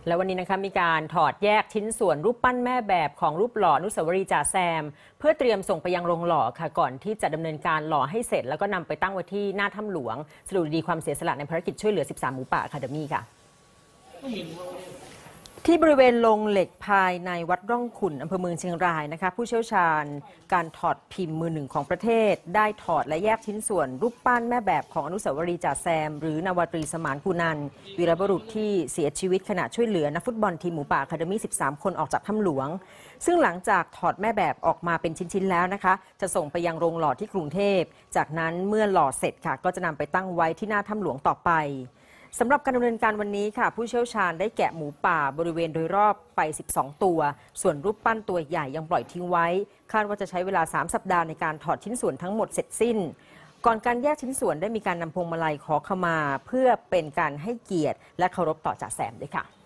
และวันนี้นะคะมีการถอดแยกชิ้นส่วนรูปปั้นแม่แบบของรูปหล่ออนุสาวรีย์จ่าแซมเพื่อเตรียมส่งไปยังโรงหล่อค่ะก่อนที่จะดำเนินการหล่อให้เสร็จแล้วก็นำไปตั้งไว้ที่หน้าถ้ำหลวงสรุปดีความเสียสละในภารกิจช่วยเหลือ 13 หมูป่าอะคาเดมี่ค่ะที่บริเวณโรงเหล็กภายในวัดร่องขุ่นอำเภอเมืองเชียงรายนะคะผู้เชี่ยวชาญการถอดพิมพ์มือหนึ่งของประเทศได้ถอดและแยกชิ้นส่วนรูปปั้นแม่แบบของอนุสาวรีย์จ่าแซมหรือนาวาตรีสมานกุนันท์วีรบุรุษที่เสียชีวิตขณะช่วยเหลือนักฟุตบอลทีมหมูป่าอะคาเดมี่ 13 คนออกจากถ้ำหลวงซึ่งหลังจากถอดแม่แบบออกมาเป็นชิ้นๆแล้วนะคะจะส่งไปยังโรงหล่อที่กรุงเทพจากนั้นเมื่อหล่อเสร็จค่ะก็จะนำไปตั้งไว้ที่หน้าถ้ำหลวงต่อไปสำหรับการดำเนินการวันนี้ค่ะผู้เชี่ยวชาญได้แกะหมูป่าบริเวณโดยรอบไป 12 ตัวส่วนรูปปั้นตัวใหญ่ยังปล่อยทิ้งไว้คาดว่าจะใช้เวลา 3 สัปดาห์ในการถอดชิ้นส่วนทั้งหมดเสร็จสิ้นก่อนการแยกชิ้นส่วนได้มีการนำพวงมาลัยขอขมาเพื่อเป็นการให้เกียรติและเคารพต่อจ่าแซมด้วยค่ะ